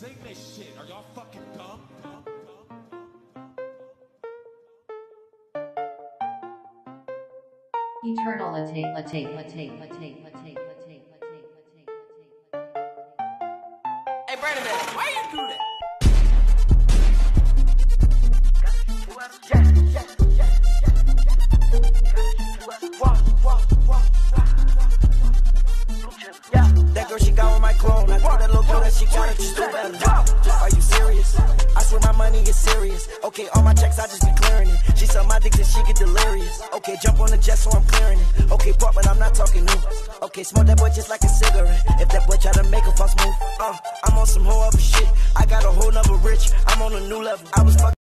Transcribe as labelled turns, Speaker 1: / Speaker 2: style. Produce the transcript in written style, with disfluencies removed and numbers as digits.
Speaker 1: Sing this shit. Are y'all fucking dumb?
Speaker 2: Eternality.
Speaker 3: Hey, Brandon, why you do that? That girl, she got on my clone. I told that little girl that she gotta just do better. Are you serious? I swear my money is serious. Okay, all my checks, I just be clearing it. She suck my dick till she get delirious. Okay, jump on the jet so I'm clearing it. Okay, pop, but I'm not talking new. Okay, smoke that boy just like a cigarette. If that boy try to make a false move, I'm on some whole other shit. I got a whole nother rich. I'm on a new level. I was fucking